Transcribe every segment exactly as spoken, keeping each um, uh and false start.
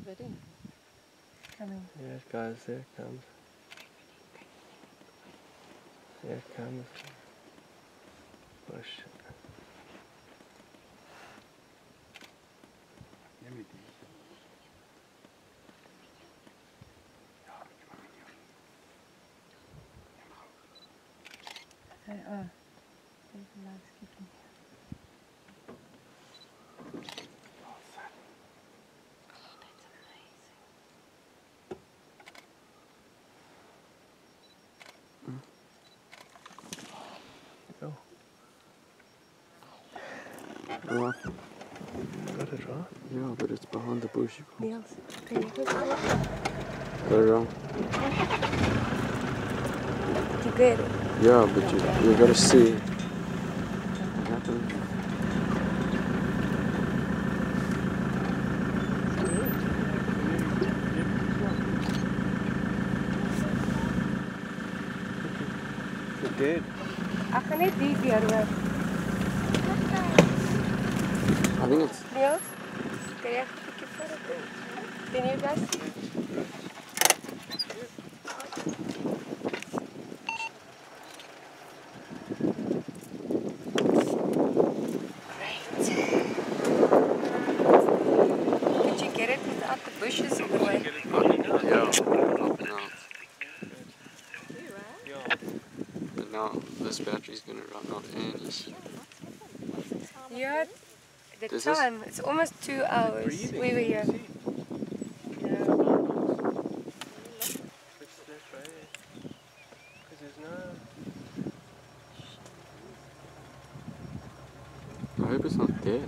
Ready? Coming. Here it goes, there it comes. Here it comes. Push. Uh, oh, there's a lot skipping. Go. Yeah. Got it right? Yeah, but it's behind the bush. Niels, can you go for it? Got it wrong. Did you get it? Yeah, but you, you gotta see what happens. It did. Ek gaan net die weer hoor. I think it's... Niels, kan jy 'n bietjie voor dit doen? Can you guys see? Did you get it without the bushes in the way? Yeah, up and out. But now this battery's gonna run out any second. Yeah, the This is- time, it's almost two hours. We were here. Yeah. Switch this right here. Because there's no... I hope it's not dead.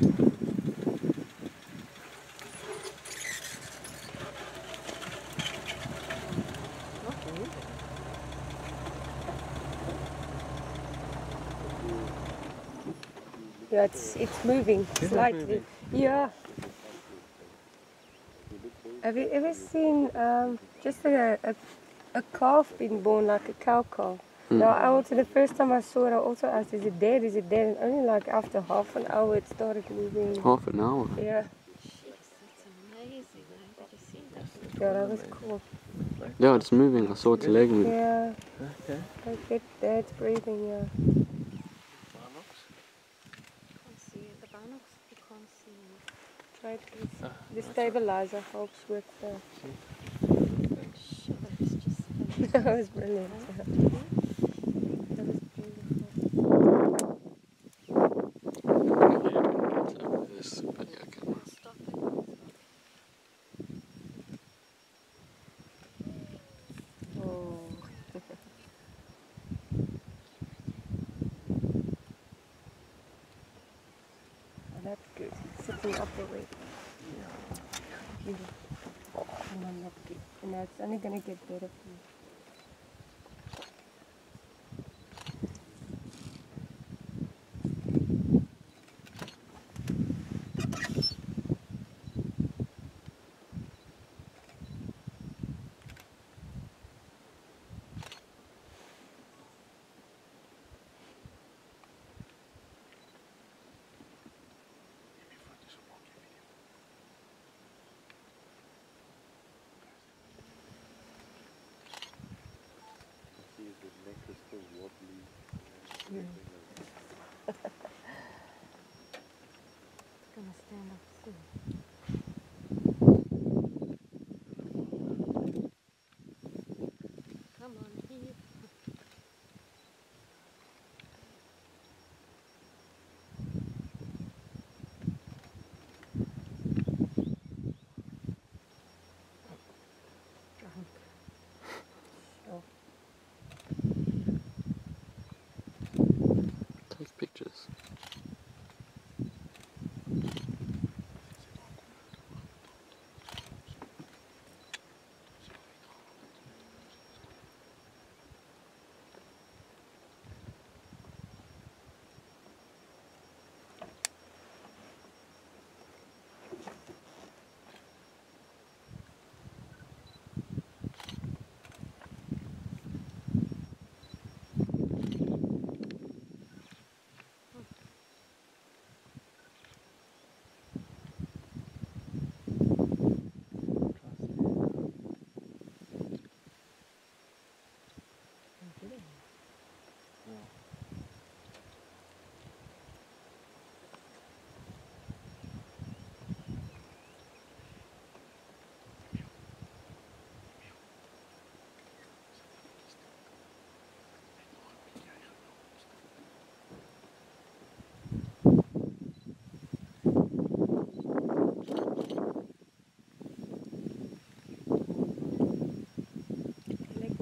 Yeah, it's it's moving it slightly. moving? Yeah. Have you ever seen um, just a, a a calf being born, like a cow calf? Mm. Now, I also the first time I saw it, I also asked, "Is it dead? Is it dead?" And only like after half an hour, it started moving. Half an hour. Yeah, That's amazing. Did you see that? yeah, that was cool. Yeah, it's moving. I saw its leg move. Yeah, Okay. like it, that's breathing. Yeah. Can't see it. The binocs, you can't see it. Try to, Ah, the stabilizer helps with the. Sure, it's just That was brilliant. Yeah. That was beautiful. This video camera. stop it. Oh. Oh, that's good. Sitting up away. Beautiful. And I'm not good. And that's only going to get better for you. It's gonna stand up soon. Come on, heave. Oh. Take pictures.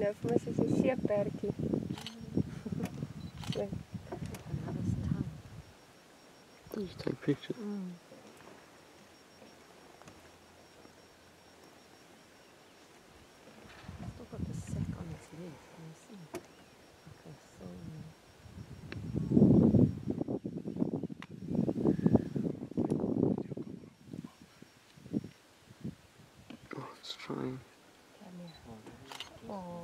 uh, vir my soos 'n seeperdjie. So, Another's tongue. Just take pictures. Mm. Still got the sack on its leg. Can you see? Okay, so. Oh, it's trying. Come here. Oh.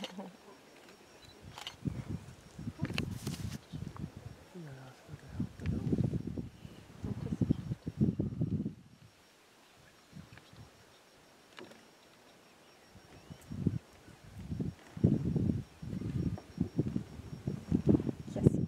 yes.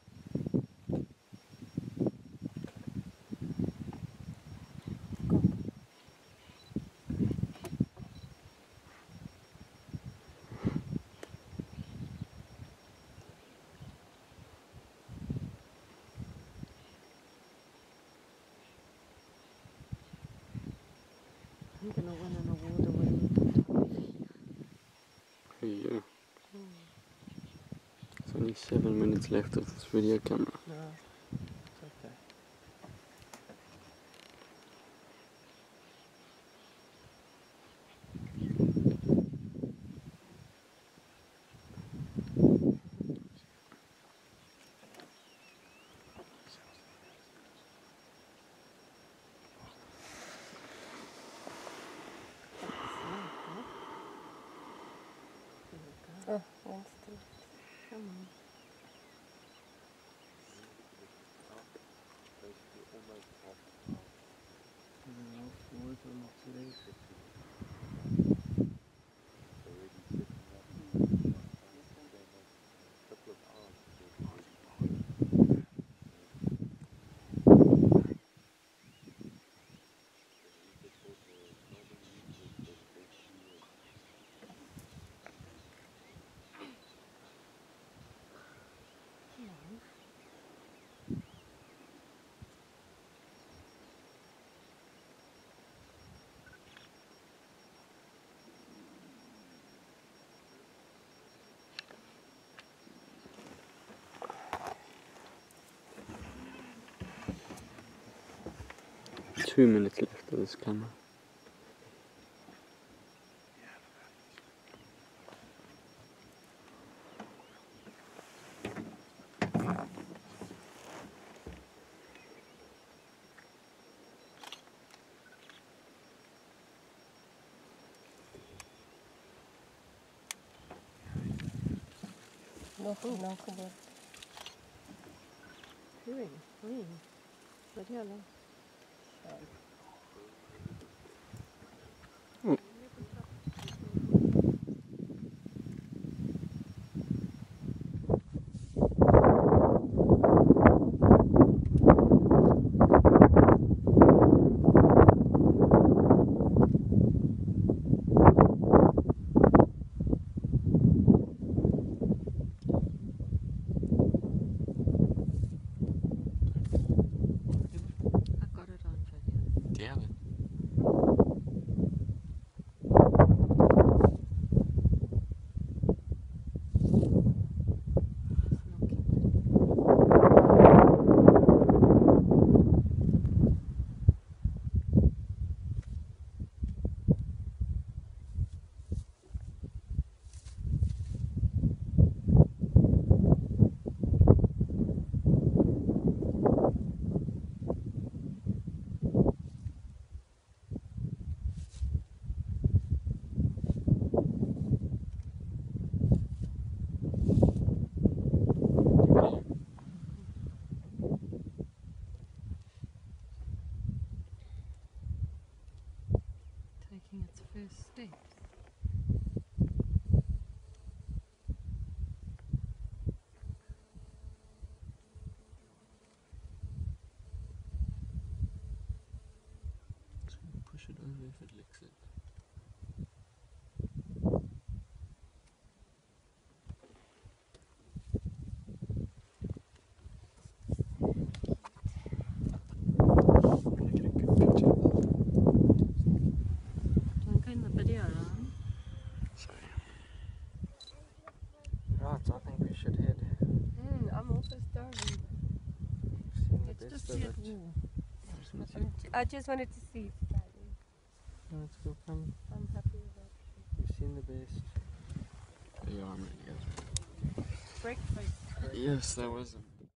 I'm gonna win an award away. Here you go. There's only seven minutes left of this video camera. No, it's okay. Oh, one's still. Come on. Two minutes left of this camera. Nog nou gebeurd. Hurry, hurry. Wat jij dan? I got it on video. Do you have it? Taking its first steps. Push it over if it licks it. Don't go in the video, Ron. Sorry. perfect. I'm j- I just wanted to see it. Daddy. Let's go, come. I'm happy with that. You've seen the best. Yeah, I'm ready. Breakfast. Yes, that was a